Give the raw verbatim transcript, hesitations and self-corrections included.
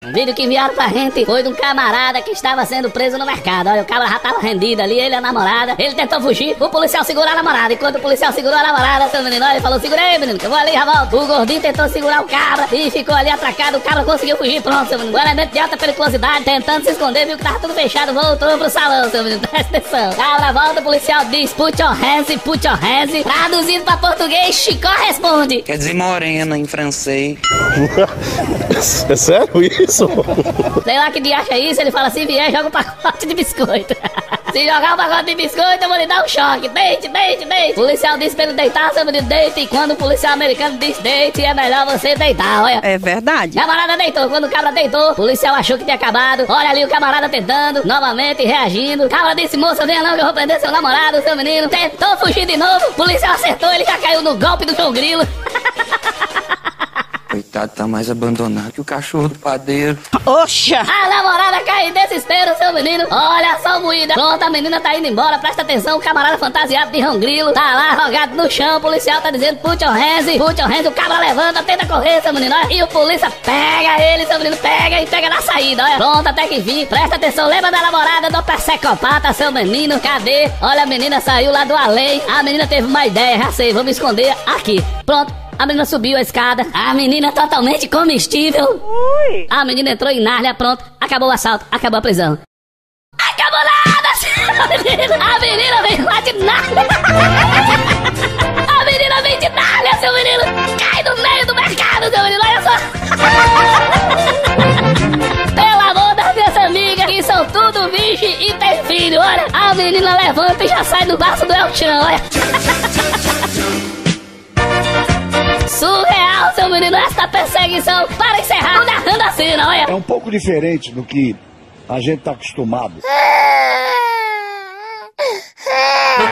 Um vídeo que enviaram pra gente foi de um camarada que estava sendo preso no mercado. Olha, o cara já tava rendido ali, ele e a namorada. Ele tentou fugir, o policial segurou a namorada. Enquanto o policial segurou a namorada, seu menino, ele falou, segura aí, menino, que eu vou ali, já volto. O gordinho tentou segurar o cabra e ficou ali atracado. O cabra conseguiu fugir, pronto, seu menino. O elemento de alta periculosidade, tentando se esconder, viu que tava tudo fechado, voltou pro salão, seu menino. Presta atenção. Cabra volta, o policial diz, put your hands, put your hands. Traduzido pra português, Chicó responde. Quer dizer morena em francês. É sério isso? Sei lá que diacho é isso, ele fala, se vier, joga um pacote de biscoito. Se jogar um pacote de biscoito, eu vou lhe dar um choque. Deite, deite, deite. O policial disse pra ele deitar, seu menino, deite. E quando o policial americano diz deite, é melhor você deitar, olha. É verdade. Camarada deitou, quando o cabra deitou, o policial achou que tinha acabado. Olha ali o camarada tentando, novamente reagindo. O cabra disse, moça, venha não que eu vou prender seu namorado, seu menino. Tentou fugir de novo, o policial acertou, ele já caiu no golpe do João Grilo. Coitado, tá mais abandonado que o cachorro do padeiro. Oxa! A namorada cai em desespero, seu menino. Olha só, moída. Pronto, a menina tá indo embora. Presta atenção, o camarada fantasiado de João Grilo tá lá, rogado no chão. O policial tá dizendo, put your hands, put your hands. O cabra levanta, tenta correr, seu menino. Olha. E o polícia pega ele, seu menino. Pega e pega na saída, olha. Pronto, até que enfim. Presta atenção, lembra da namorada do psicopata, seu menino? Cadê? Olha, a menina saiu lá do além. A menina teve uma ideia, já sei, vou me esconder aqui. Pronto. A menina subiu a escada, a menina totalmente comestível. Ui. A menina entrou em Nárnia, pronto, acabou o assalto, acabou a prisão. Acabou nada! A menina veio lá de Nárnia. A menina veio de Nárnia, seu menino. Cai no meio do mercado, seu menino, olha só. Pelo amor das minhas amigas, que são tudo virgem e tem filho, olha. A menina levanta e já sai do braço do El Chan, olha. Surreal, seu menino, esta perseguição. Para encerrar, narrando a cena, olha. É um pouco diferente do que a gente tá acostumado.